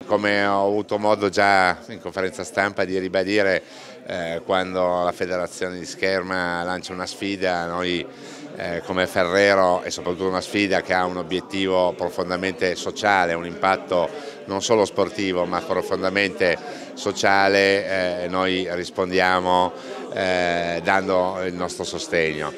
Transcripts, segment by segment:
Come ho avuto modo già in conferenza stampa di ribadire, quando la federazione di scherma lancia una sfida, noi come Ferrero, e soprattutto una sfida che ha un obiettivo profondamente sociale, un impatto non solo sportivo ma profondamente sociale, noi rispondiamo dando il nostro sostegno.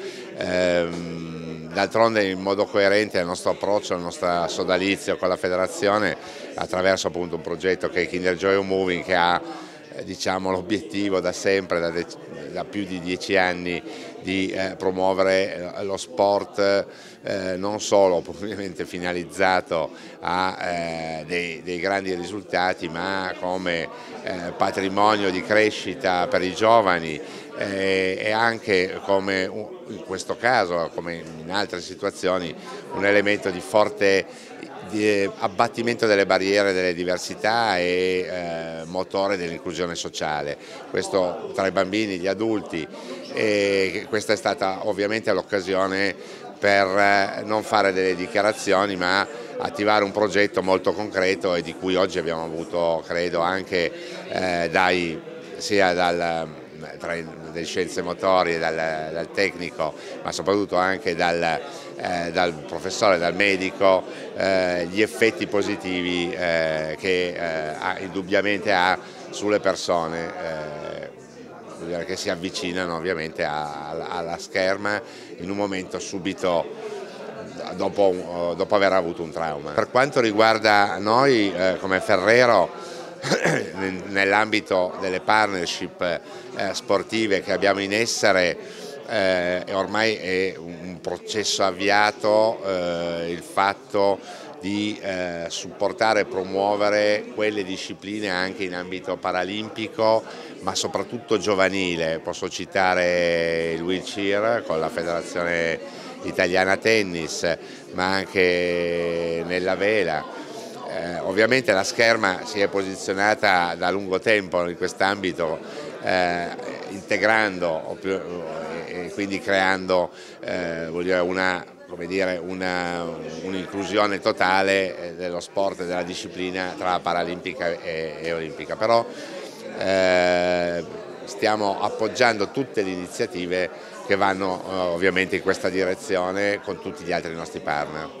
D'altronde, in modo coerente al nostro approccio, al nostro sodalizio con la federazione, attraverso appunto un progetto che è Kinder Joy Moving, che ha diciamo, l'obiettivo da sempre, da più di 10 anni, di promuovere lo sport non solo ovviamente finalizzato a dei grandi risultati, ma come patrimonio di crescita per i giovani, e anche come in questo caso, come in altre situazioni, un elemento di forte abbattimento delle barriere, delle diversità e motore dell'inclusione sociale, questo tra i bambini e gli adulti, e questa è stata ovviamente l'occasione per non fare delle dichiarazioni ma attivare un progetto molto concreto e di cui oggi abbiamo avuto, credo, anche sia dalle scienze motorie, dal tecnico, ma soprattutto anche dal professore, dal medico, gli effetti positivi che indubbiamente ha sulle persone che si avvicinano ovviamente alla scherma in un momento subito dopo aver avuto un trauma. Per quanto riguarda noi come Ferrero, nell'ambito delle partnership sportive che abbiamo in essere, ormai è un processo avviato il fatto di supportare e promuovere quelle discipline anche in ambito paralimpico, ma soprattutto giovanile. Posso citare il wheelchair con la Federazione Italiana Tennis, ma anche nella vela. Ovviamente la scherma si è posizionata da lungo tempo in quest'ambito, integrando e quindi creando un'inclusione totale dello sport e della disciplina tra la paralimpica e olimpica. Però stiamo appoggiando tutte le iniziative che vanno ovviamente in questa direzione con tutti gli altri nostri partner.